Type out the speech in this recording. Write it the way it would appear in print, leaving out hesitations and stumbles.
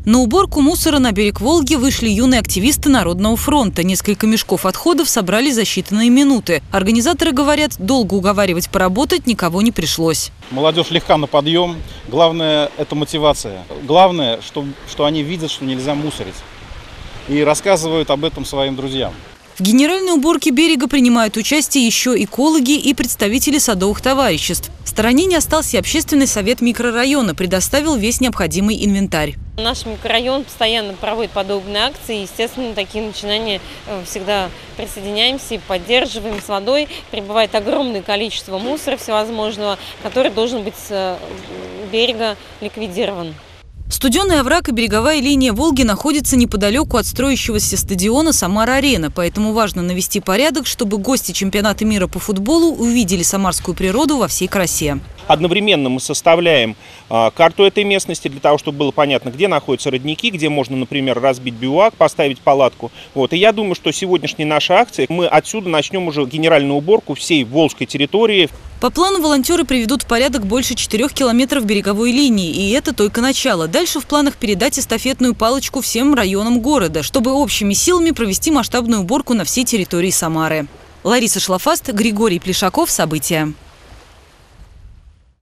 На уборку мусора на берег Волги вышли юные активисты Народного фронта. Несколько мешков отходов собрали за считанные минуты. Организаторы говорят, долго уговаривать поработать никого не пришлось. Молодежь легка на подъем. Главное – это мотивация. Главное, что они видят, что нельзя мусорить. И рассказывают об этом своим друзьям. В генеральной уборке берега принимают участие еще экологи и представители садовых товариществ. В стороне не остался и общественный совет микрорайона, предоставил весь необходимый инвентарь. Наш микрорайон постоянно проводит подобные акции. Естественно, такие начинания всегда присоединяемся и поддерживаем. С водой прибывает огромное количество мусора всевозможного, который должен быть с берега ликвидирован. Студенный овраг и береговая линия Волги находятся неподалеку от строящегося стадиона «Самара-Арена», поэтому важно навести порядок, чтобы гости чемпионата мира по футболу увидели самарскую природу во всей красе. Одновременно мы составляем карту этой местности для того, чтобы было понятно, где находятся родники, где можно, например, разбить бивуак, поставить палатку. И я думаю, что сегодняшняя наша акция, мы отсюда начнем уже генеральную уборку всей Волжской территории. По плану волонтеры приведут в порядок больше 4 километров береговой линии, и это только начало. Дальше в планах передать эстафетную палочку всем районам города, чтобы общими силами провести масштабную уборку на всей территории Самары. Лариса Шлафаст, Григорий Плешаков. События.